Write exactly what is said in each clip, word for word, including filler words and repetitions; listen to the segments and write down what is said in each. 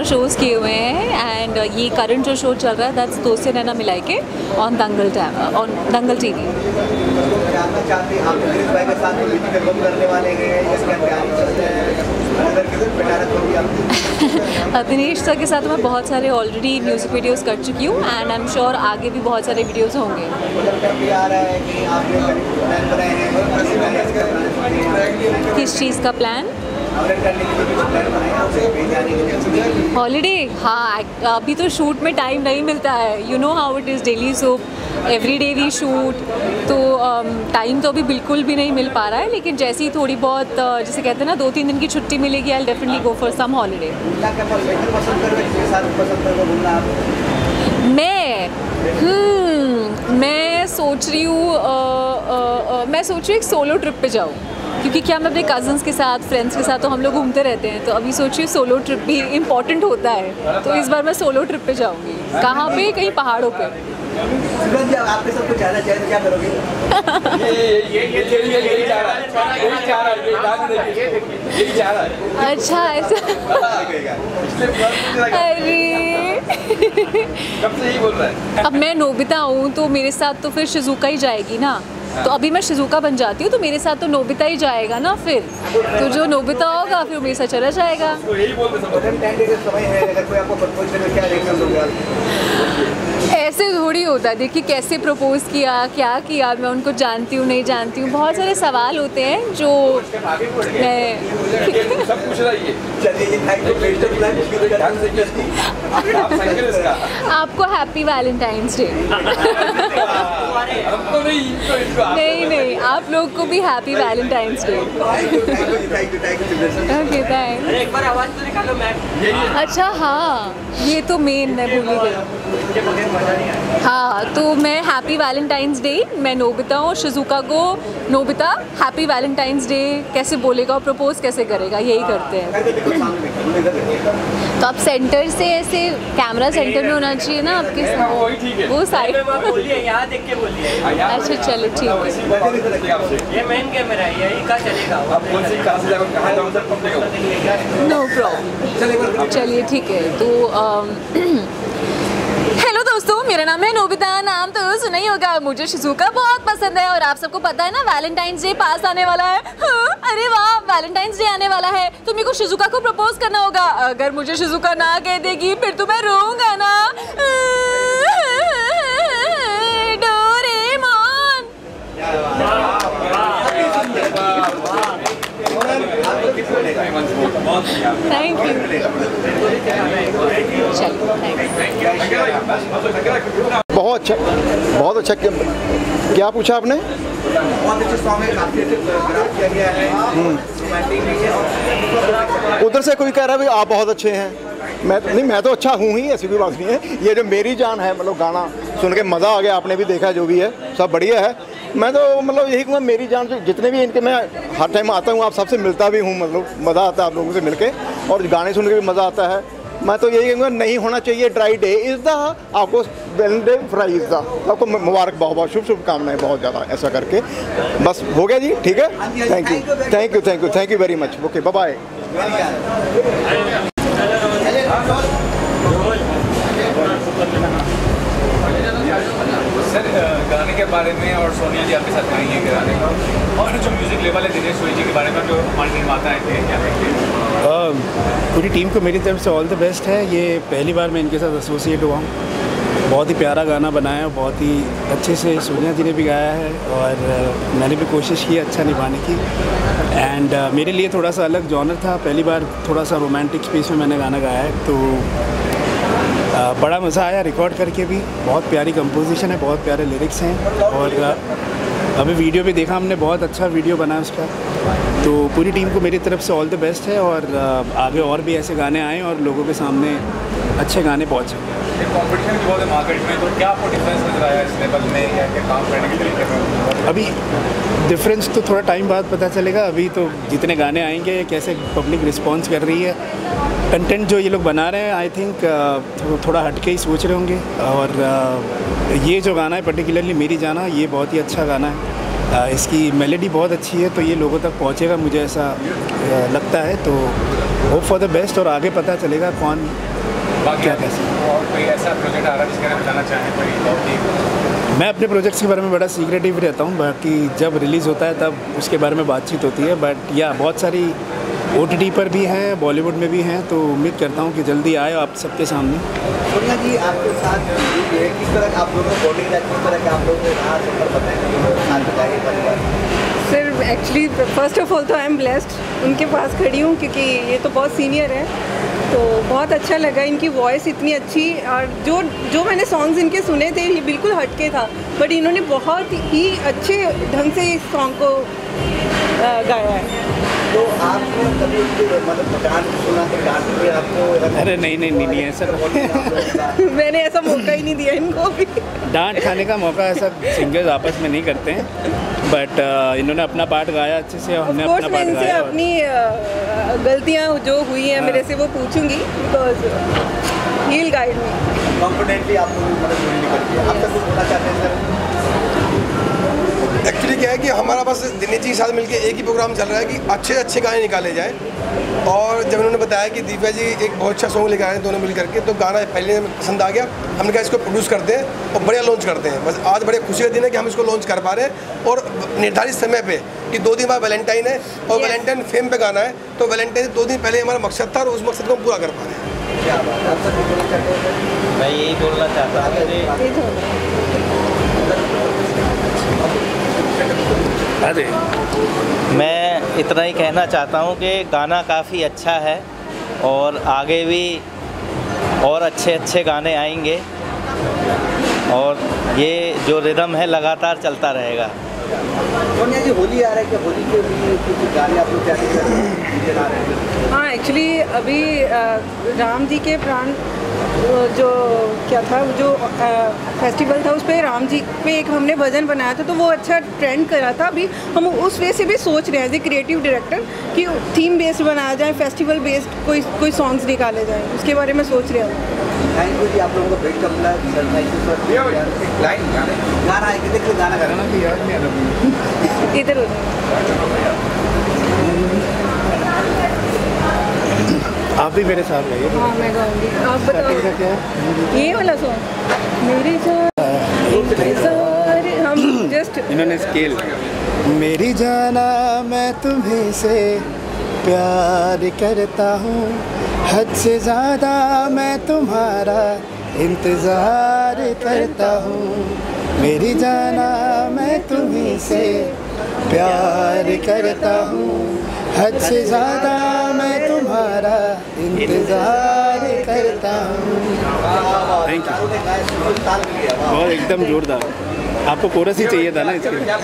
चार शोज़ किए हुए हैं एंड ये करंट जो शो चल रहा है दैट्स दोस्ती नैना मिलाई के on Dangal time on Dangal TV. Dinesh sir के साथ मैं बहुत सारे ऑलरेडी म्यूज़िक वीडियोस कर चुकी हूँ एंड आई एम श्योर आगे भी बहुत सारे वीडियोस होंगे। किस चीज़ का प्लान? हॉलीडे? हाँ, अभी तो शूट में टाइम नहीं मिलता है, you know how it is daily so every day we shoot, तो टाइम um, तो अभी बिल्कुल भी नहीं मिल पा रहा है, लेकिन जैसे ही थोड़ी बहुत uh, जैसे कहते हैं ना दो तीन दिन की छुट्टी मिलेगी I definitely go for some holiday. मैं हम्म मैं सोच रही हूँ मैं सोच रही हूँ एक सोलो ट्रिप पे जाऊँ, क्योंकि क्या मैं अपने कज़न्स के साथ फ्रेंड्स के साथ तो हम लोग घूमते रहते हैं, तो अभी सोच रही हूँ सोलो ट्रिप भी इम्पॉर्टेंट होता है, तो इस बार मैं सोलो ट्रिप पे जाऊँगी। कहाँ पे? कहीं पहाड़ों पे। आपने सब कुछ जाना चाहिए तो क्या करोगे? अच्छा ऐसा? अरे अब मैं नोबिता हूँ तो मेरे साथ तो फिर शिजुका ही जाएगी ना, तो अभी मैं शिजुका बन जाती हूँ तो मेरे साथ तो नोबिता ही जाएगा ना, फिर तो जो नोबिता होगा फिर मेरे साथ चला जाएगा। ऐसे थोड़ी होता है, देखिए कैसे प्रपोज किया, क्या किया, मैं उनको जानती हूँ नहीं जानती हूँ, बहुत सारे सवाल होते हैं जो मैं आपको हैप्पी वैलेंटाइंस डे। नहीं नहीं, आप लोग को भी happy Valentine's day. Okay thanks. एक बार आवाज तो निकालो मैम। अच्छा हाँ, ये तो मेन मैं भूल गई। हाँ तो मैं हैप्पी वैलेंटाइंस डे, मैं नोबिता हूँ, शिजुका को नोबिता हैप्पी वैलेंटाइंस डे कैसे बोलेगा और प्रपोज कैसे करेगा, यही करते हैं। तो आप सेंटर से ऐसे कैमरा सेंटर में होना चाहिए ना आपके साथ, वो साइड। अच्छा चलो ठीक है, ये मेन कैमरा है, यही का चलेगा। नो प्रॉब्लम, चलिए ठीक है। तो हेलो दोस्तों, मेरा नाम है नोबिता, नाम तो सुना ही होगा, मुझे शिजुका बहुत पसंद है और आप सबको पता है ना वैलेंटाइंस डे पास आने वाला है। हाँ, अरे वाह वैलेंटाइंस डे आने वाला है तो मेरे को शिजुका को प्रपोज करना होगा, अगर मुझे शिजुका ना कह देगी फिर तो मैं रोऊंगा ना। डोरेमोन। Thank you. बहुत अच्छा, बहुत अच्छा। क्या पूछा आपने? उधर से कोई कह रहा है भाई आप बहुत अच्छे हैं, मैं नहीं, मैं तो अच्छा हूँ ही, ऐसी कोई बात नहीं है। ये जो मेरी जान है, मतलब गाना सुन के मज़ा आ गया, आपने भी देखा जो भी है सब बढ़िया है। मैं तो मतलब यही कहूँगा मेरी जान से जितने भी इनके, मैं हर टाइम आता हूँ, आप सबसे मिलता भी हूँ, मतलब मज़ा आता है आप लोगों से मिलके और गाने सुन के भी मज़ा आता है। मैं तो यही कहूँगा नहीं होना चाहिए ड्राई डे इज़ द, आपको Valentine day fry is the, आपको मुबारक, बहुत बहुत शुभ शुभकामनाएं, बहुत ज़्यादा ऐसा करके बस हो गया जी, ठीक है। Thank you thank you thank you thank you very much. Okay bye bye. Sir गाने के बारे में और सोनिया जी आपके साथ गाएंगे गाने का, और जो म्यूजिक लेवल है दिनेश सोई जी के बारे में जो हमारे निर्माता हैं क्या कहेंगे? पूरी टीम को मेरी तरफ से ऑल द बेस्ट है। ये पहली बार मैं इनके साथ एसोसिएट हुआ हूँ, बहुत ही प्यारा गाना बनाया, बहुत ही अच्छे से सोनिया जी ने भी गाया है और uh, मैंने भी कोशिश की अच्छा निभाने की। एंड uh, मेरे लिए थोड़ा सा अलग जॉनर था, पहली बार थोड़ा सा रोमांटिक स्पेस में मैंने गाना गाया है, तो uh, बड़ा मज़ा आया रिकॉर्ड करके भी। बहुत प्यारी कंपोजिशन है, बहुत प्यारे लिरिक्स हैं और uh, अभी वीडियो भी देखा हमने, बहुत अच्छा वीडियो बना उसका। तो पूरी टीम को मेरी तरफ से ऑल द बेस्ट है और uh, आगे और भी ऐसे गाने आएँ और लोगों के सामने अच्छे गाने पहुँचे। कंपटीशन की बहुत है मार्केट में, तो क्या आपको डिफरेंस नजर आया इस लेवल में या क्या काम करने के तरीके में? अभी डिफरेंस तो थोड़ा टाइम बाद पता चलेगा, अभी तो जितने गाने आएंगे कैसे पब्लिक रिस्पांस कर रही है, कंटेंट जो ये लोग बना रहे हैं आई थिंक थो, थोड़ा हटके ही सोच रहे होंगे। और ये जो गाना है पर्टिकुलरली मेरी जाना, ये बहुत ही अच्छा गाना है, इसकी मेलोडी बहुत अच्छी है, तो ये लोगों तक पहुँचेगा मुझे ऐसा लगता है। तो होप फॉर द बेस्ट और आगे पता चलेगा कौन बाकी क्या कह सकते और कोई ऐसा प्रोजेक्ट आ रहा है जिसके बारे में बताना चाहें कोई बहुत ही मैं अपने प्रोजेक्ट्स के बारे में बड़ा सीक्रेटिव रहता हूँ, बाकी जब रिलीज़ होता है तब उसके बारे में बातचीत होती है। बट या बहुत सारी ओ टी टी पर भी हैं, बॉलीवुड में भी हैं, तो उम्मीद करता हूँ कि जल्दी आए आप सबके सामने। सोनिया जी आपके साथ ये किस तरह आप लोगों को बॉन्डिंग है, किस तरह के आप लोगों को रहा सफर बताएंगे साथ बताइए परिवार। Sir actually first of all तो आई एम ब्लेस्ड उनके पास खड़ी हूँ, क्योंकि ये तो बहुत सीनियर है, तो बहुत अच्छा लगा। इनकी वॉइस इतनी अच्छी, और जो जो मैंने सॉन्ग्स इनके सुने थे ये बिल्कुल हटके था, बट इन्होंने बहुत ही अच्छे ढंग से इस सॉन्ग को गाया है। तो आपने कभी उनके मतलब डांस सुना तो डांस भी आपको? अरे नहीं नहीं नहीं, नहीं ऐसा मैंने ऐसा मौका ही नहीं दिया इनको भी। डांट खाने का मौका ऐसा सिंगर्स आपस में नहीं करते हैं, बट uh, इन्होंने अपना पार्ट गाया अच्छे से और हमने अपना पार्ट गाया। और अपनी uh, गलतियाँ जो हुई हैं मेरे से वो पूछूंगी, because he will guide me. Confidently आप लोग मतलब बोलने निकलती है। आप सब कुछ बोलना चाहते हैं सर? एक्चुअली क्या है कि हमारा बस दिनेश जी के साथ मिलकर एक ही प्रोग्राम चल रहा है कि अच्छे अच्छे गाने निकाले जाए। और जब उन्होंने बताया कि दिव्या जी एक बहुत अच्छा सॉन्ग लेकर आए हैं दोनों मिल करके, तो गाना पहले पसंद आ गया। हमने कहा इसको प्रोड्यूस करते हैं और बढ़िया लॉन्च करते हैं। बस आज बड़े खुशी का दिन है कि हम इसको लॉन्च कर पा रहे हैं, और निर्धारित समय पे कि दो दिन बाद वैलेंटाइन है और वैलेंटाइन फेम पे गाना है, तो वैलेंटाइन दो दिन पहले हमारा मकसद था और उस मकसद को हम पूरा कर पा रहे हैं। क्या बात है, आप सब बोलना चाहते हैं? मैं यही बोलना चाहता हूँ, मैं इतना ही कहना चाहता हूँ कि गाना काफ़ी अच्छा है और आगे भी और अच्छे अच्छे गाने आएंगे, और ये जो रिदम है लगातार चलता रहेगा। सोनिया जी होली आ रहा है, क्या होली के लिए कुछ गाने आप लोग तैयारी कर रहे हैं? हाँ एक्चुअली अभी राम जी के प्राण जो क्या था जो फेस्टिवल था उस पर राम जी पे एक हमने भजन बनाया था, तो वो अच्छा ट्रेंड करा था। अभी हम उस वे से भी सोच रहे हैं एज ए क्रिएटिव डायरेक्टर कि थीम बेस्ड बनाया जाए, फेस्टिवल बेस्ड कोई कोई सॉन्ग्स निकाले जाएँ, उसके बारे में सोच रहे हैं। थैंक यू जी, आप लोगों को भेंट का मिला लाइन गाना है कि देखिए गाना गाना भी याद नहीं आ रहा इधर आप भी मेरे साथ गाइए। हाँ मैं गाऊंगी, आप बताओ क्या है? ये वाला सॉन्ग मेरी जान, हम जस्ट इन्होंने स्केल। मेरी जाना मैं तुम्हें से प्यार करता हूँ, हद से ज़्यादा मैं तुम्हारा इंतज़ार करता हूँ। मेरी जाना मैं तुम्हें से प्यार करता हूँ, हद से ज़्यादा मैं तुम्हारा इंतज़ार करता हूँ। थैंक यू, बहुत एकदम जोरदार। आपको कोरस ही चाहिए था ना इसके लिए।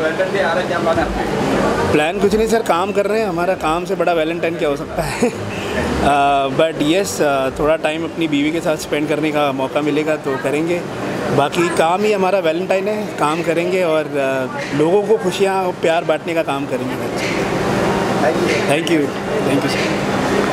प्लान कुछ नहीं सर, काम कर रहे हैं। हमारा काम से बड़ा वैलेंटाइन क्या हो सकता है। But uh, yes yes, uh, थोड़ा टाइम अपनी बीवी के साथ स्पेंड करने का मौका मिलेगा तो करेंगे। बाकी काम ही हमारा वैलेंटाइन है, काम करेंगे और uh, लोगों को खुशियाँ और प्यार बांटने का काम करेंगे। Thank you, thank you sir.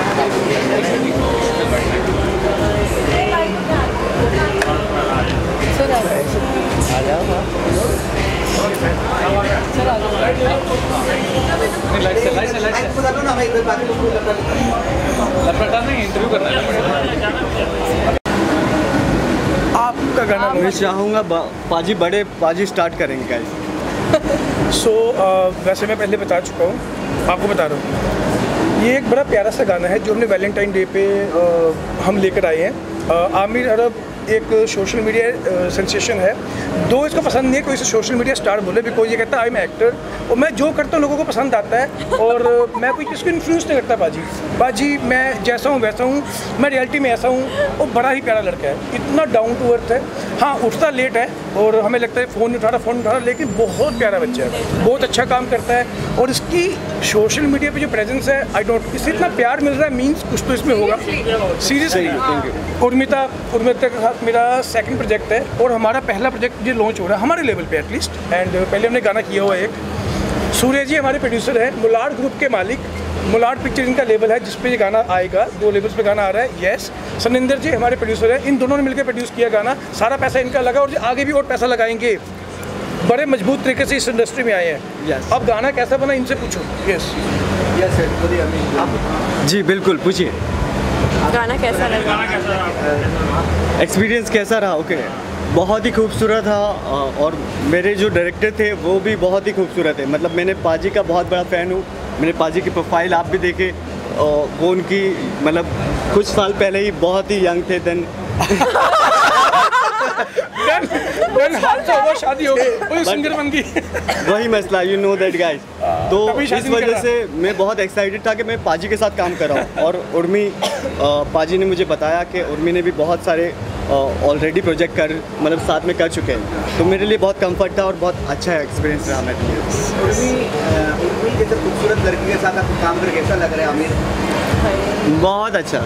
Interview करना है। आपका गाना मैं चाहूँगा पाजी बड़े पाजी स्टार्ट करेंगे गाइस। सो so, वैसे मैं पहले बता चुका हूँ, आपको बता रहा हूँ। ये एक बड़ा प्यारा सा गाना है जो हमने वैलेंटाइन डे पे आ, हम लेकर आए हैं। आमिर अरब एक सोशल मीडिया सेंसेशन है, दो इसको पसंद नहीं है कोई इसे सोशल मीडिया स्टार बोले, बिकॉज ये कहता है आई एम एक्टर, और मैं जो करता हूँ लोगों को पसंद आता है, और मैं कोई किसी को इन्फ्लुएंस नहीं करता। बाजी बाजी मैं जैसा हूँ वैसा हूँ, मैं रियलिटी में ऐसा हूँ। और बड़ा ही प्यारा लड़का है, इतना डाउन टू अर्थ है। हाँ उठता लेट है और हमें लगता है फ़ोन नहीं उठा रहा फ़ोन नहीं उठा रहा, लेकिन बहुत प्यारा बच्चा है, बहुत अच्छा काम करता है। और इसकी सोशल मीडिया पे जो प्रेजेंस है, आई डोंट, इससे इतना प्यार मिल रहा है, मीन्स कुछ तो इसमें होगा सीरियसली। उर्मिता उर्मिता के साथ मेरा सेकंड प्रोजेक्ट है और हमारा पहला प्रोजेक्ट ये लॉन्च हो रहा है हमारे लेवल पे एटलीस्ट। एंड पहले हमने गाना किया हुआ है एक। सूर्य जी हमारे प्रोड्यूसर हैं, मुलाड ग्रुप के मालिक, मुलाड पिक्चर इनका लेबल है जिस पे ये गाना आएगा, दो लेबल्स पे गाना आ रहा है। यस, सनिंदर जी हमारे प्रोड्यूसर हैं, इन दोनों ने मिलकर प्रोड्यूस किया गाना, सारा पैसा इनका लगा और आगे भी और पैसा लगाएंगे। बड़े मजबूत तरीके से इस इंडस्ट्री में आए हैं। yes. अब गाना कैसा बना इनसे पूछो। यस यस सर, बोलिए। जी बिल्कुल, पूछिए। गाना कैसा लगा? एक्सपीरियंस कैसा रहा? ओके बहुत ही खूबसूरत था और मेरे जो डायरेक्टर थे वो भी बहुत ही खूबसूरत है। मतलब मैंने पाजी का बहुत बड़ा फ़ैन हूँ। मैंने पाजी की प्रोफाइल आप भी देखे, वो उनकी मतलब कुछ साल पहले ही बहुत ही यंग थे। देन शादी हो गई, सिंगर बन गई। वही मसला, यू नो दैट गाइस। तो इस वजह से मैं बहुत एक्साइटेड था कि मैं पाजी के साथ काम कर रहा हूँ। और उर्मी पाजी ने मुझे बताया कि उर्मी ने भी बहुत सारे ऑलरेडी प्रोजेक्ट कर मतलब साथ में कर चुके हैं, तो मेरे लिए बहुत कंफर्ट था और बहुत अच्छा एक्सपीरियंस रहा मेरे लिए। उर्मी उर्मी जैसे खूबसूरत लड़की के साथ आपको काम करके कैसा लग रहा है आमिर? बहुत अच्छा।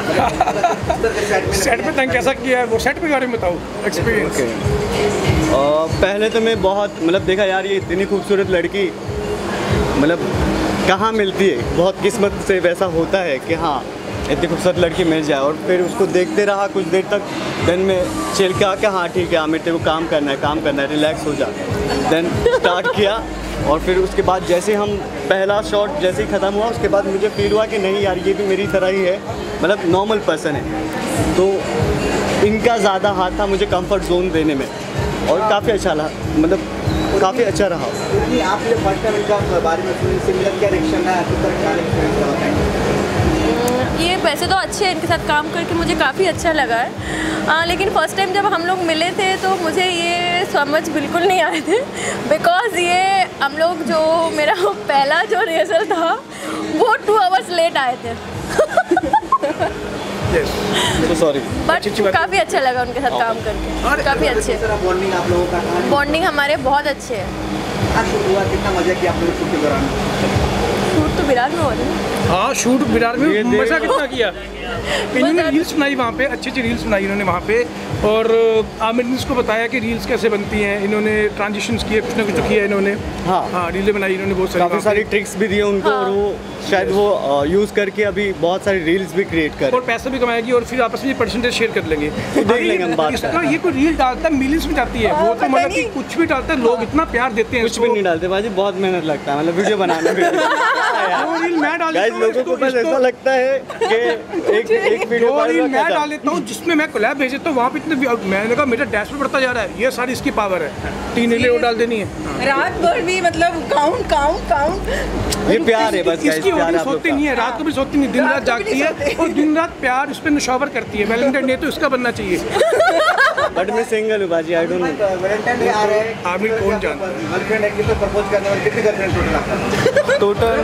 सेट पे तंग कैसा किया है वो, सेट पे बारे में बताओ एक्सपीरियंस। पहले तो मैं बहुत मतलब देखा यार ये इतनी खूबसूरत लड़की मतलब कहाँ मिलती है, बहुत किस्मत से वैसा होता है कि हाँ इतनी खूबसूरत लड़की मिल जाए। और फिर उसको देखते रहा कुछ देर तक, देन में चिल के आके हाँ ठीक है आमिर तेरे को काम करना है काम करना है रिलैक्स हो जा। देन स्टार्ट किया और फिर उसके बाद जैसे हम पहला शॉट जैसे ही ख़त्म हुआ उसके बाद मुझे फील हुआ कि नहीं यार ये भी मेरी तरह ही है, मतलब नॉर्मल पर्सन है। तो इनका ज़्यादा हाथ था मुझे कंफर्ट जोन देने में और काफ़ी अच्छा रहा, मतलब काफ़ी अच्छा रहा। आपने फर्स्ट टाइम इनका बारे में सुनी, सिमिलर क्या रिएक्शन है? ये वैसे तो अच्छे हैं, इनके साथ काम करके मुझे काफ़ी अच्छा लगा है। आ, लेकिन फ़र्स्ट टाइम जब हम लोग मिले थे तो मुझे ये समझ बिल्कुल नहीं आए थे, बिकॉज़ ये हम लोग जो मेरा पहला जो रिहर्सल था वो टू आवर्स लेट आए थे। तो सॉरी, बट काफ़ी अच्छा लगा उनके साथ काम करके, काफ़ी अच्छे। बॉन्डिंग आप लोगों का? बॉन्डिंग हमारे बहुत अच्छे हैं। कितना मजा किया आप लोग शूट के दौरान? शूट तो विरार में हो रही है। हाँ शूट विरार में मज़ा कितना किया। इन्होंने रील्स बनाई वहाँ पे, अच्छी अच्छी रील्स बनाई इन्होंने वहाँ पे। और आमिर ने इसको बताया कि रील्स कैसे बनती हैं, इन्होंने ट्रांजिशंस किए, कुछ ना कुछ किया इन्होंने। हाँ हाँ रीलें बनाई इन्होंने बहुत सारी, काफ़ी सारी ट्रिक्स भी दिए उनको। हाँ। और वो शायद वो यूज़ करके अभी बहुत सारी रील्स भी क्रिएट कर और पैसा भी कमाएगी और फिर आपस में परसेंटेज शेयर कर लेंगे। देख लेंगे हम बात इसका ये कोई रील डालता है मिलियंस में जाती है, वो तो मतलब कि कुछ भी डालता है लोग इतना प्यार देते हैं। कुछ भी नहीं डालते भाजी, बहुत मेहनत लगता है मतलब वीडियो बनाने में। वो रील मैं डाल देता हूं, लोगों को बस ऐसा लगता है कि एक एक वीडियो मैं डाल देता हूँ जिसमें मैं कोलैब भेज देता हूँ, वहाँ पे इतने मैंने कहा मेरा डैशबोर्ड बढ़ता जा रहा है। ये सारी इसकी पावर है, तीन रीलें वो डाल देनी है। रात भर भी मतलब काउंट काउंट काउंट ये प्यार है बस। इसकी ऑडियंस सोती नहीं है, रात को भी सोती नहीं, दिन रात जागती है और दिन रात प्यार उस पर नशोवर करती है। वैलेंटाइन डे तो इसका बनना चाहिए। बट मैं सिंगल हूँ बाजी, I don't know. Valentine day आ रहे हैं, आमिर कौन जानता है? गर्लफ्रेंड है कि तो प्रपोज करने वाले कितने गर्लफ्रेंड टोटल आपका?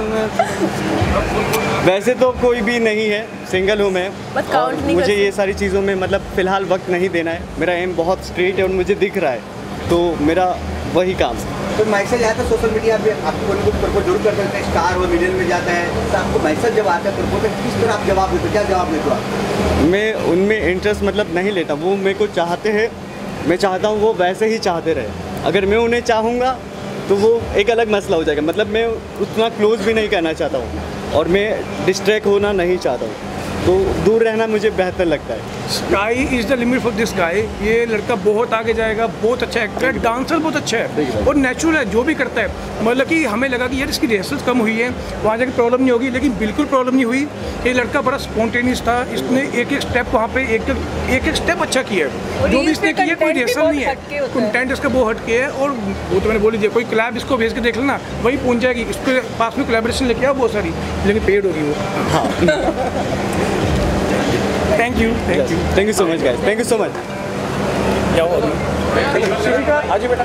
टोटल वैसे तो कोई भी नहीं है, सिंगल हूँ मैं। और मुझे ये सारी चीज़ों में मतलब फ़िलहाल वक्त नहीं देना है। मेरा एम बहुत स्ट्रेट है और मुझे दिख रहा है, तो मेरा वही काम है। तो मैसेज आया था सोशल मीडिया पे, आपको कुछ प्रपोज जरूर कर सकते हैं, स्टार और मिलियन में जाता है, तो आपको मैसेज जब आता है प्रपोज तो किस तरह आप जवाब देते हो, क्या जवाब देते हो आप? मैं उनमें इंटरेस्ट मतलब नहीं लेता, वो मेरे को चाहते हैं, मैं चाहता हूँ वो वैसे ही चाहते रहे। अगर मैं उन्हें चाहूँगा तो वो एक अलग मसला हो जाएगा। मतलब मैं उतना क्लोज भी नहीं करना चाहता हूँ और मैं डिस्ट्रैक्ट होना नहीं चाहता हूँ, तो दूर रहना मुझे बेहतर लगता है। Sky is the limit for this guy. ये लड़का बहुत आगे जाएगा, बहुत अच्छा एक्टर है, डांसर बहुत अच्छा है और नेचुरल है जो भी करता है। मतलब कि हमें लगा कि यार इसकी रिहर्सल कम हुई है, वहाँ जाकर प्रॉब्लम नहीं होगी, लेकिन बिल्कुल प्रॉब्लम नहीं हुई। ये लड़का बड़ा स्पॉन्टेनियस था, इसने एक एक स्टेप वहाँ पे एक एक एक स्टेप अच्छा किया है। जो भी इसने किया कोई रिहर्सल नहीं है, कंटेंट इसका बहुत हटके है। और वो तो मैंने बोल दिया, कोई क्लैब इसको भेज के देख लेना वही पहुँच जाएगी। इसके पास में कोलैबोरेशन लेके आओ बहुत सारी, लेकिन पेड होगी वो। हाँ thank you thank you thank you so much guys, thank you so much. जाओ अभी आज बेटा।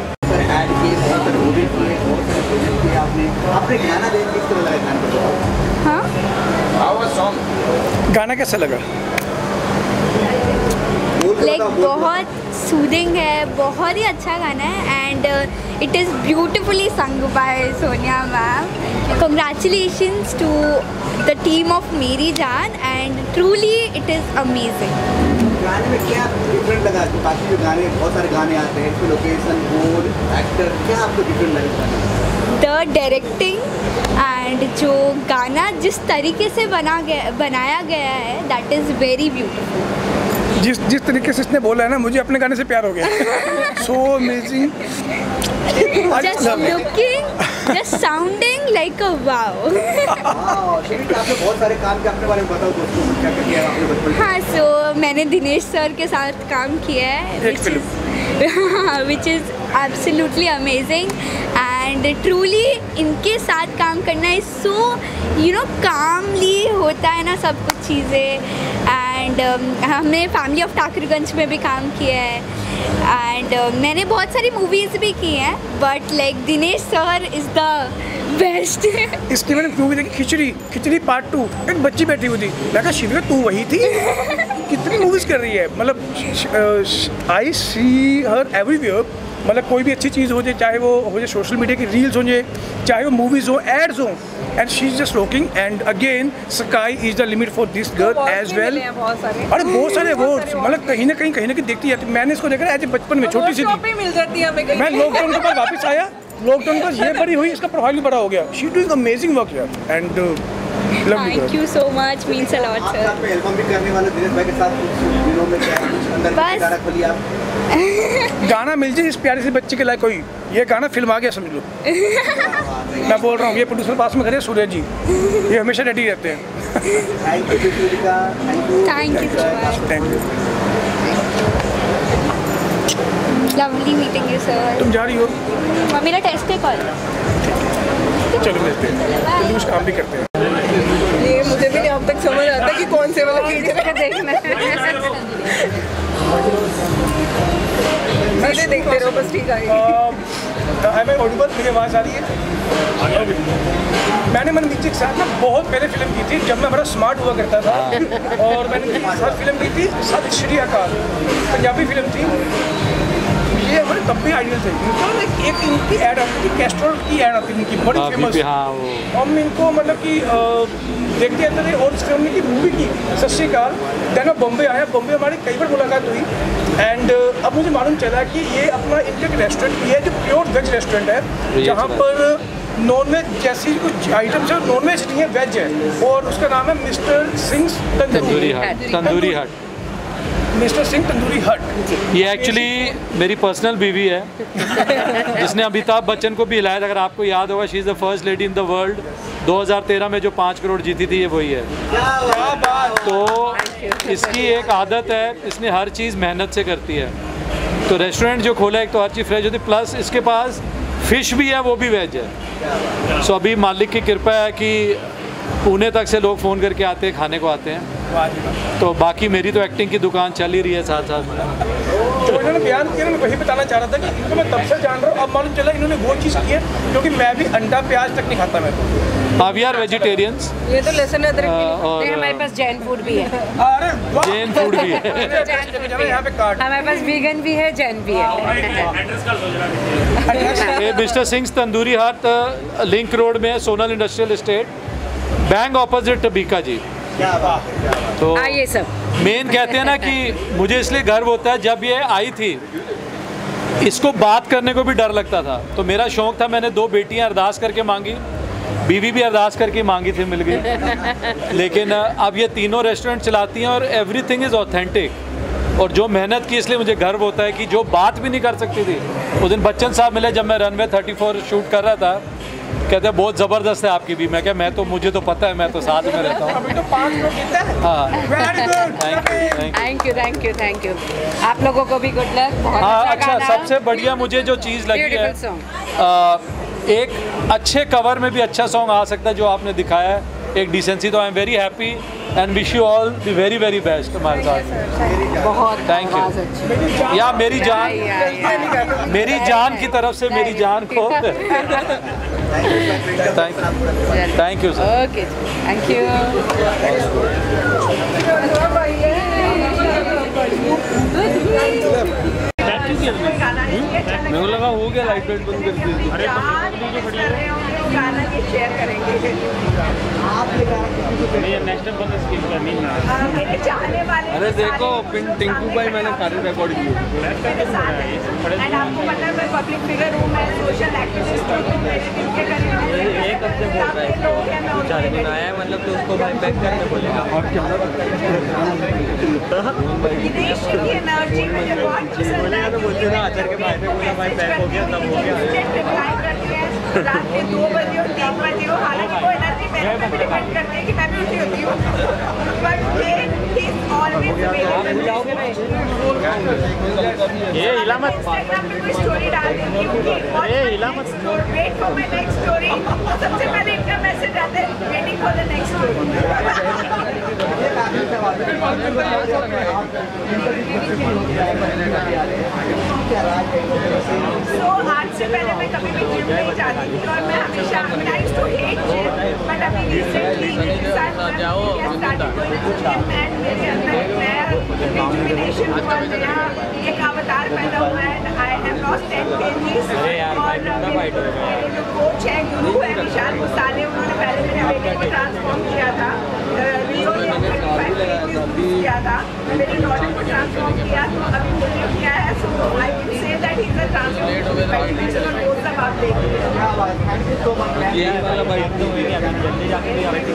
आपने गाना देख किस तरह लगा? हाँ गाना कैसा लगा? लाइक बहुत सूदिंग है, बहुत ही अच्छा गाना है and it is beautifully sung by Sonia ma'am. Congratulations to the team of Meri Jaan and truly it is amazing. गाने में क्या डिफरेंट लगा? तो बाकी जो गाने बहुत सारे गाने आते हैं, इसमें लोकेशन, मूड, एक्टर, क्या आपको डिफरेंट लगा? द डायरेक्टिंग एंड जो गाना जिस तरीके से बना गया बनाया गया है दैट इज़ वेरी ब्यूटीफुल। जिस जिस तरीके से इसने बोला है ना, मुझे अपने गाने से प्यार हो गया। So amazing. Just looking just sounding like a wow. आपने बहुत सारे काम के अपने बारे में बताओ दोस्तों, क्या क्या किया आपने बचपन में? हाँ, सो so, मैंने दिनेश सर के साथ काम किया है, which is which is absolutely amazing and truly इनके साथ काम करना is so you know calmly होता है ना सब कुछ चीज़ें। एंड um, हमने फैमिली ऑफ ठाकुरगंज में भी काम किया है एंड uh, मैंने बहुत सारी मूवीज़ भी की हैं, but like Dinesh sir is the best. इसकी मैंने मूवी देखी खिचड़ी, खिचड़ी पार्ट टू, एक बच्ची बैठी हुई थी, मैं कहा शिविका तू वही थी, कितनी मूवीज़ कर रही है, मतलब आई सी हर एवरीवेयर, मतलब कोई भी अच्छी चीज़ हो जाए, चाहे वो हो जाए सोशल मीडिया की रील्स हो जाए, चाहे वो मूवीज़ हो, एड्स हो, and she is just looking and again sky is the limit for this girl as well. अरे बहुत सारे अवार्ड्स, मतलब कहीं ना कहीं कहीं ना कहीं देखती है। मैंने इसको देखा एज बचपन में छोटी सी थी, मिल जाती है हमें, मैं लॉकडाउन के बाद वापस आया, लॉकडाउन के बाद ये बड़ी हुई, इसका प्रोफाइल भी बड़ा हो गया। She doing amazing work here and lovely. Thank you so much, means a lot sir. आप एल्बम भी करने वाले दिनेश भाई के साथ कुछ दिनों में, क्या कुछ अंदर बस। गाना खोलिए आप। गाना मिल जाए इस प्यारे से बच्चे के लायक कोई, ये गाना फिल्म आ गया समझ लो। मैं बोल रहा हूँ, ये प्रोड्यूसर पास में खड़े हैं सूर्य जी, ये हमेशा रेडी रहते हैं। Thank you Shivika, thank you, thank you so much, thank you. Lovely meeting you sir. तुम जा रही हो? मेरा टेस्ट है कल। चलो मिलते हैं, चलो कुछ काम भी करते हैं। ये मुझे भी नहीं अब तक समझ आता कि कौन से वाला कीजिए देखना है। मैंने देखते रहो बस, ठीक है। मैं ऑडिबल, मेरी आवाज़ आ रही है? मैंने मनमीत जी के साथ ना बहुत पहले फिल्म की थी, जब मैं बड़ा स्मार्ट हुआ करता था, और मैंने उनके साथ फिल्म की थी सत श्री अकाल, पंजाबी फिल्म थी। ये हमारे तब भी आइडियल थे। इनका एक इनकी ऐड आती थी, कैस्ट्रोल की ऐड आती थी इनकी, बड़ी फेमस। हम इनको मतलब कि देखते रहते थे, और इसने की मूवी की सत श्री अकाल। देन मैं बॉम्बे आया, बॉम्बे हमारी कई बार मुलाकात हुई, एंड अब मुझे मालूम चला कि ये अपना इनका एक रेस्टोरेंट भी है जो प्योर वेज रेस्टोरेंट है, जहाँ पर नॉन वेज जैसी कुछ आइटम्स है, नॉन वेज नहीं है, वेज है, और उसका नाम है मिस्टर सिंह तंदूरी हट। तंदूरी हट मिस्टर सिंह तंदूरी हट। ये एक्चुअली मेरी पर्सनल बीवी है, जिसने अमिताभ बच्चन को भी हिलाया था। अगर आपको याद होगा, she is the first lady in the world. दो हज़ार तेरह में जो पाँच करोड़ जीती थी, ये वही है। तो इसकी एक आदत है, इसने हर चीज़ मेहनत से करती है। तो रेस्टोरेंट जो खोला है, एक तो हर चीज़ फ्रेश होती है, प्लस इसके पास फ़िश भी है, वो भी वेज है। सो अभी मालिक की कृपा है कि पुणे तक से लोग फ़ोन करके आते हैं, खाने को आते हैं। तो बाकी मेरी तो एक्टिंग की दुकान चल ही रही है साथ साथ में। जो इन्होंने बयान किया, मैं वही बताना चाह रहा था कि इनको मैं तब से जान रहा हूँ, अब मालूम चला इन्होंने वो चीज़ की है, क्योंकि मैं भी अंडा प्याज तक नहीं खाता मैं तो। हाँ, वी आर वेजिटेरियंस। ये तो लहसुन अदरक भी और नहीं, हमारे पास जैन फूड भी है। अरे वाह, जैन फूड भी है। यहाँ पे कार्ड, हमारे पास वीगन भी है, जैन भी है। ये मिस्टर सिंह तंदूरी हट लिंक रोड में है, Sonal industrial estate, bank opposite Bikaji. तो आइए सब। मेन कहते हैं ना कि मुझे इसलिए गर्व होता है, जब ये आई थी इसको बात करने को भी डर लगता था। तो मेरा शौक था, मैंने दो बेटियां अरदास करके मांगी, बीवी भी अरदास करके मांगी थी, मिल गई। लेकिन अब ये तीनों रेस्टोरेंट चलाती हैं और एवरीथिंग इज़ ऑथेंटिक। और जो मेहनत की, इसलिए मुझे गर्व होता है कि जो बात भी नहीं कर सकती थी। उस दिन बच्चन साहब मिले जब मैं रनवे थर्टी फोर शूट कर रहा था, कहते हैं बहुत ज़बरदस्त है आपकी भी। मैं क्या, मैं तो मुझे तो पता है, मैं तो साथ में रहता हूँ। अभी तो पाँच लोग जीते हैं। हाँ, thank you, thank you, thank you, thank you. आप लोगों को भी गुड लक। हाँ, अच्छा, सबसे बढ़िया मुझे जो चीज़ लगी है, आ, एक अच्छे कवर में भी अच्छा सॉन्ग आ सकता है जो आपने दिखाया है, एक डिसेंसी। तो I am very happy and wish you all the very very best हमारे साथ। बहुत थैंक यू। या मेरी जान, मेरी जान की तरफ से मेरी जान को thank thank you sir. Okay, thank you. मेरे को लगा हो गया, लाइट वाइट बंद कर दी। अरे गाना ये शेयर करेंगे। अरे देखो, पिन टिंकू भाई मैंने सारे रिकॉर्ड किए। एंड आपको पता है मैं पब्लिक फिगर हूँ, मैं सोशल एक्टिविस्ट हूँ, मेरे दिन के करीब एक हफ्ते बोल रहा है, चार दिन आया है, मतलब तो उसको भाई पैक करने बोलेगा। और क्या विदेश की एनर्जी मुझे बहुत पसंद है। बोलते ना आचार के भाई ने बोला भाई पैक हो गया, तब हो गया। रात के दो बजे हो तीन बजे हो, हालांकि वो एनर्जी मेरे पे डिपेंड करती है कि मैं भी उठी होती हूँ, बट ये इज ऑलवेज ये हिला मत, इंस्टाग्राम पे कोई स्टोरी डाल देती हूँ कि ये हिला मत, wait for my next story, सबसे पहले इनका मैसेज आता है waiting for the next story. So आज से पहले मैं कभी भी जिम नहीं जाती थी और मैं हमेशा I used to hate gym, but अभी रिसेंटली मेरे साथ starting going to gym and मेरे अंदर नया डिटरमिनेशन हुआ, नया एक अवतार पैदा हुआ and I have lost ten KGs. और मेरे जो कोच है गुरु है विशाल गुसाले, उन्होंने पहले मेरे बेटे को ट्रांसफॉर्म किया था, रियो ने थर्टी फाइव केजीज किया था, मेरी डॉटर को ट्रांसफॉर्म किया, तो अभी मुझे किया है। So I would say that he is a transformation meditation और वो सब आप देखिए। ये वाला भाई तो जल्दी जाके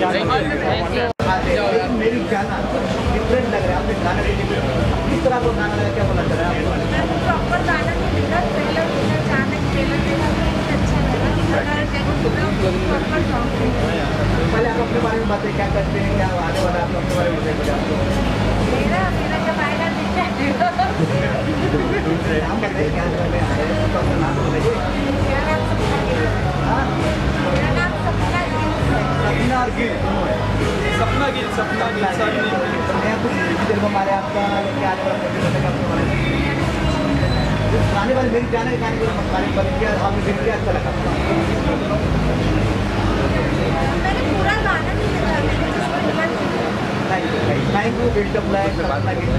मेरी गाना डिफरेंट लग रहा है, आपने गाना किस तरह को गाना लगा, क्या बोला चल रहा है? प्रॉपर गाना नहीं मिला, ट्रेलर देखा, अचानक ट्रेलर देखा, मुझे अच्छा लगा, प्रॉपर सॉन्ग। पहले आप अपने बारे में बातें क्या करते हैं, क्या आने वाला आप अपने बारे में बताइए। मेरा मेरा जब आएगा दिखेगा। हम बताइए क्या में आए हैं, तो अपना नाम बताइए। मेरा नाम सपना गिल। मेरा नाम सपना गिल। सपना गिल। सपना गिल, सपना गिल सारी नया कुछ डिजिटल में हमारे आपका क्या आने वाला प्रोजेक्ट है आपके बारे में? आने वाले मेरी जाने के गाने के बारे में क्या आपने देख क्या अच्छा लगा? मैंने पूरा गाना नहीं सुना, मैंने जिसको लिखा थैंक यू बिल्डअप लाइक सपना गिल।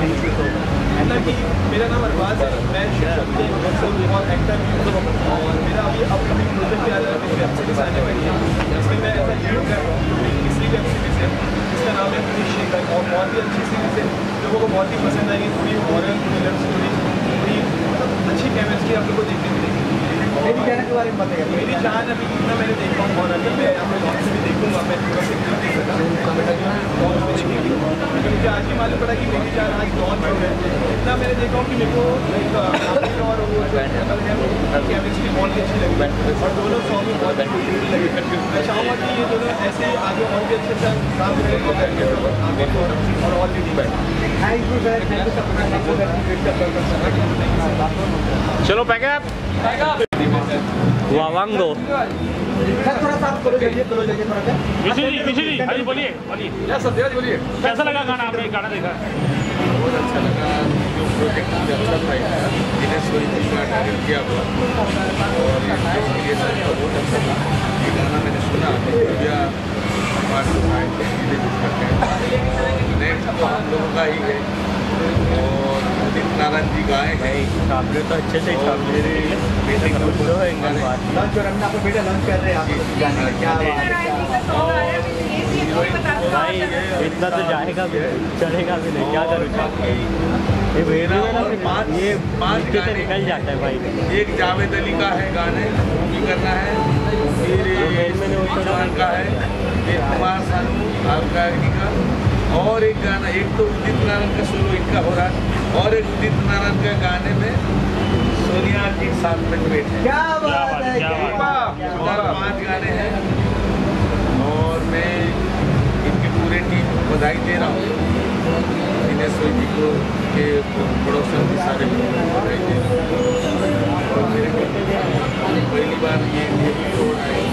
मेरा नाम अरबाज है, मैं बहुत एक्टर हूँ और मेरा अभी अपकमिंग प्रोजेक्ट आ रहा है, मेरी वेब सीरीज आने वाली है, इसमें मैं ऐसा लीड कर रहा हूँ। इसलिए वेब सीरीज है जिसका नाम है पुलिस शेखर और बहुत ही अच्छी सीरीज है, लोगों को बहुत ही पसंद आएगी। पूरी हॉरर पूरी लव स्टोरी, पूरी मतलब अच्छी केमिस्ट्री आप लोग को देखने मिलेगी। मेरी जाने के बारे में बताइए। मेरी जान अभी जितना मैंने देखा हूँ हॉरर में, मैं अपने लॉन्च भी देखूँगा, मैं पूरा सिक्योर देख सकता हूँ, बेटा जो लॉन्च में देखेंगे, क्योंकि मुझे आज ही मालूम पड़ा कि मेरी जान आज लॉन्च हो गया। इतना मैंने देखा हूँ कि मेरे को एक और वो केमिस्ट्री बहुत अच्छी लगी और दोनों सॉन्ग भी बहुत अच्छी लगी। मैं चाहूँगा कि ये दोनों ऐसे आगे और भी अच्छे से काम करेंगे और और भी team. Thank you sir, thank you Sapna Gill. चलो पैकअप वावांगो। सर थोड़ा सा आप करो जल्दी करो जल्दी थोड़ा सा। विशी जी, विशी जी, हाँ जी बोलिए बोलिए। या सत्या जी बोलिए, कैसा लगा गाना? आपने गाना देखा? बहुत अच्छा लगा, जो प्रोजेक्ट मुझे अच्छा था, दिनेश सोई जी का डायरेक्ट किया हुआ और ये बहुत अच्छा था। ये गाना मैंने सुना, भैया नेक्स्ट तो हम लोगों का ही है और उदित नारायण जी गाए हैं। आपने तो अच्छे से बेसिक लंच और हमने आपको बेटा लंच कर रहे हैं, आप जाने क्या भाई इतना तो जाएगा भी नहीं, चलेगा भी नहीं, क्या करूँ? ये भेजना पाँच ये पाँच गाने निकल जाता है भाई। एक जावेद अली का है गाने, वो भी करना है, फिर उस्मान का है, एक कुमार सानू आपका का, और एक गाना, एक तो उदित नारायण का सोलो इनका हो रहा है और एक उदित नारायण का गाने में सोनिया जी साथ में बैठे। क्या बात है, क्या बात। पाँच गाने हैं और मैं इनकी पूरे टीम को बधाई दे रहा हूँ, दिनेश सोई जी को के प्रोडक्शन भी सारे लोगों को बधाई दे रहा हूँ और मेरे को पहली बार ये हो रहा है।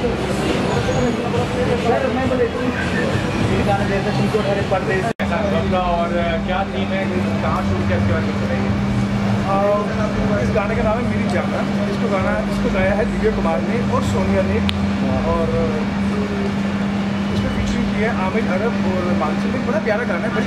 सर मैं बोले ये गाना जैसे तुमको अरे पढ़ते और क्या थीम है, कहाँ शूट किया, इसके बारे में बताइए। इस गाने का नाम है मेरी जान। इसको गाना इसको गाया है दिव्या कुमार ने और सोनिया ने और इसमें फीचरिंग की है आमिर अरब और मानसी ने। बड़ा प्यारा गाना है,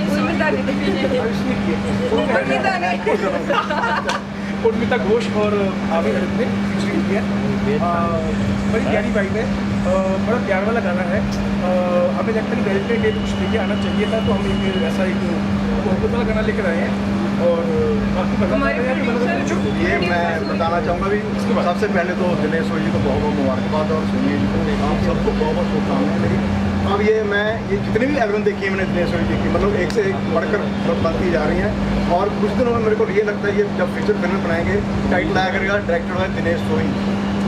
उर्मिता घोष और आमिर अरब ने फीचरिंग की है। बड़ी प्यारी वाइब है, बड़ा प्यार वाला गाना है। हमें लगता है वैलेंटाइन डे कुछ लेके आना चाहिए था, तो हम एक ऐसा एक मोहब्बत वाला गाना लेकर आए हैं। और ये मैं बताना चाहूँगा भी, सबसे पहले तो दिनेश सोई जी को बहुत बहुत मुबारकबाद और सोनिया जी को आप सबको बहुत बहुत शुभकामनाएं मेरी। अब ये मैं ये जितनी भी एल्बम देखी है मैंने दिनेश सोई जी की, मतलब एक से एक बढ़कर बनती जा रही हैं। और कुछ दिनों में मेरे को ये लगता है ये जब फीचर फिल्म बनाएंगे टाइटल आया करेगा डायरेक्टर है दिनेश सोई,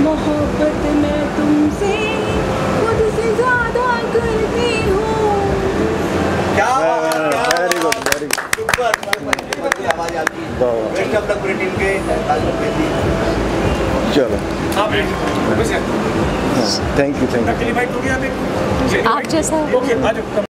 आपकी बेस्ट ऑफ लक पूरी टीम के चलो थैंक यू थैंक यू आप जैसा